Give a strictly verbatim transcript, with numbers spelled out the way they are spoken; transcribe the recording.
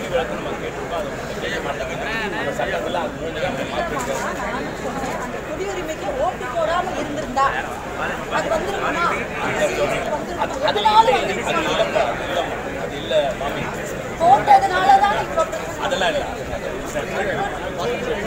விளக்கு நம்ம கேட்டிருக்கோம். அது செய்ய மாட்டாங்க. அந்த சட்டத்தில் அது முடிஞ்சதாக நம்ம மாற்றிருக்கோம். குடியுரிமைக்கு ஓட்டு போடாமல் இருந்திருந்தா அது வந்துருக்குமா? அது இல்லைப்பா, அது இல்லை மாமி. போட்டதுனால தான் இப்போ அதெல்லாம் இல்லை.